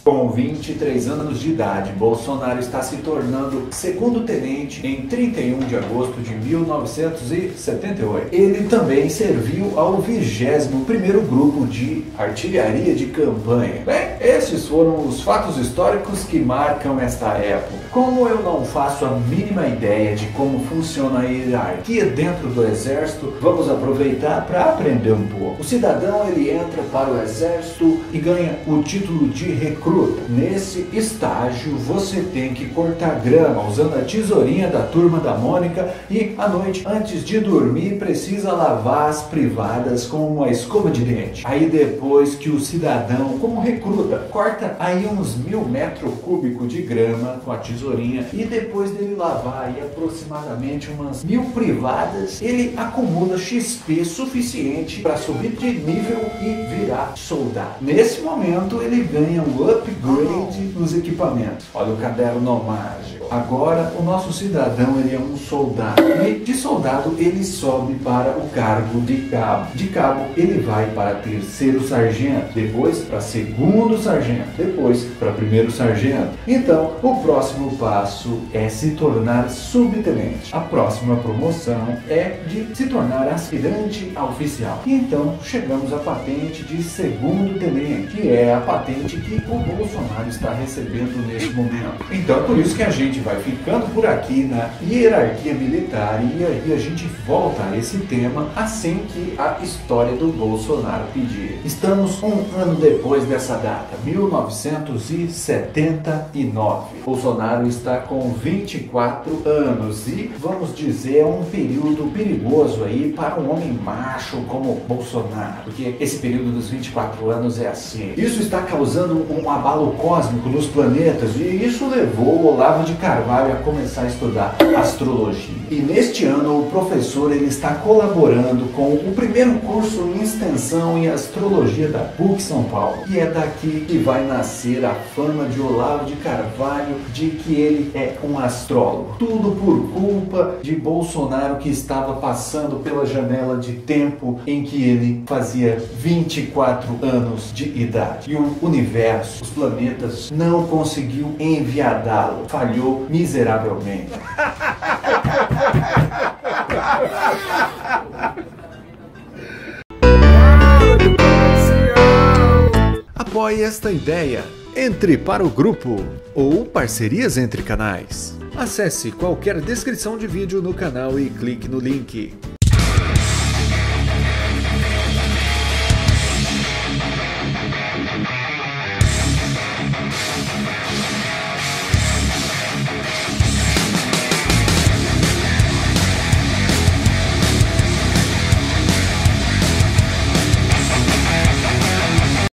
Com 23 anos de idade, Bolsonaro está se tornando segundo tenente em 31 de agosto de 1978. Ele também serviu ao 21º Grupo de Artilharia de Campanha. Bem, esses foram os fatos históricos que marcam esta época. Como eu não faço a mínima ideia de como funciona a hierarquia dentro do Exército, vamos aproveitar para aprender um pouco. O cidadão ele entra para o Exército e ganha o título de recruta. Nesse estágio você tem que cortar grama usando a tesourinha da Turma da Mônica e à noite, antes de dormir, precisa lavar as privadas com uma escova de dente. Aí depois que o cidadão, como recruta, corta aí uns 1000 metros cúbicos de grama com a tesourinha e depois dele lavar aí aproximadamente umas 1000 privadas, ele acumula XP suficiente para subir de nível e virar soldado. Nesse momento ele ganha um upgrade nos equipamentos. Olha o caderno mágico. Agora o nosso cidadão ele é um soldado e de soldado ele sobe para o cargo de cabo. De cabo ele vai para terceiro sargento, depois para segundo sargento, depois para primeiro sargento. Então o próximo passo é se tornar subtenente. A próxima promoção é de se tornar aspirante a oficial. E então chegamos à patente de segundo tenente, que é a patente que o Bolsonaro está recebendo neste momento. Então é por isso que a gente vai ficando por aqui na hierarquia militar e aí a gente volta a esse tema assim que a história do Bolsonaro pedir. Estamos um ano depois dessa data, 1979. Bolsonaro está com 24 anos e, vamos dizer, é um período perigoso aí para um homem macho como Bolsonaro, porque esse período dos 24 anos é assim. Isso está causando um abalo cósmico nos planetas e isso levou o Olavo de Carvalho a começar a estudar astrologia. E neste ano o professor ele está colaborando com o primeiro curso em extensão em astrologia da PUC São Paulo. E é daqui que vai nascer a fama de Olavo de Carvalho de que ele é um astrólogo. Tudo por culpa de Bolsonaro, que estava passando pela janela de tempo em que ele fazia 24 anos de idade. E o universo, os planetas, não conseguiu enviadá-lo. Falhou miseravelmente. Apoie esta ideia. Entre para o grupo ou parcerias entre canais. Acesse qualquer descrição de vídeo no canal e clique no link.